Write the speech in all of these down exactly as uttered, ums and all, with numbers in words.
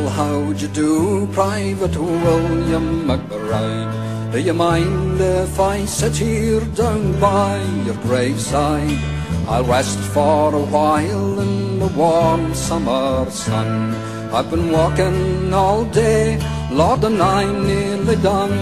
Well, how'd you do, Private William McBride? Do you mind if I sit here down by your graveside? I'll rest for a while in the warm summer sun. I've been walking all day, Lord, and I'm nearly done.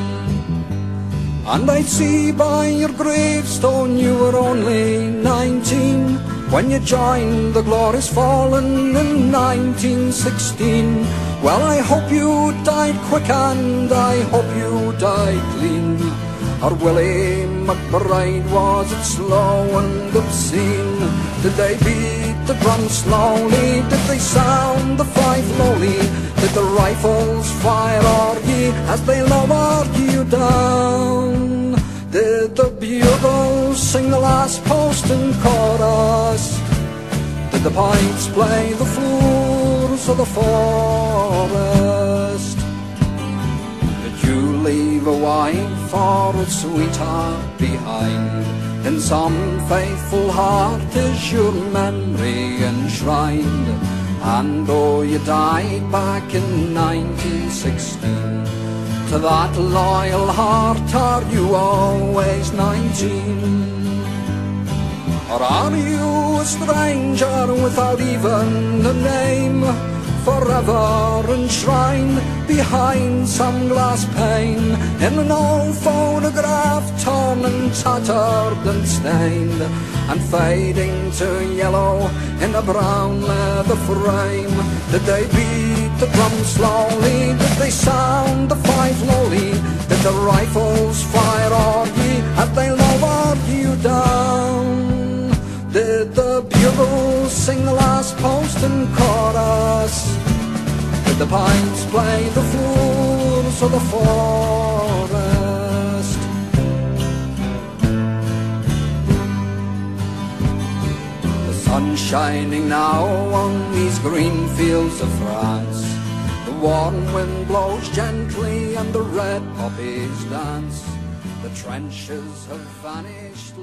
And I see by your gravestone you were only nineteen when you joined the Glorious Fallen in nineteen sixteen. Well, I hope you died quick and I hope you died clean, or Willie McBride, was it slow and obscene? Did they beat the drum slowly? Did they sound the fife lowly? Did the rifles fire o'er ye as they lowered you down? Did the bugles sing the last post and chorus? Did the pipes play the fools of the forest? Did you leave a wife or a sweetheart behind? In some faithful heart is your memory enshrined. And though you died back in nineteen sixteen, to that loyal heart are you always nineteen? Or are you a stranger without even a name, forever enshrined behind some glass pane, in an old photograph torn and tattered and stained, and fading to yellow in a brown leather frame? Did they beat the drum slowly? Did they sound the fife lowly? Did the rifles fire on ye as they lowered you down? Did the bugles sing the last post and chorus? Did the pipes play the fools of the forest? The sun's shining now on these green fields of France. The warm wind blows gently and the red poppies dance. The trenches have vanished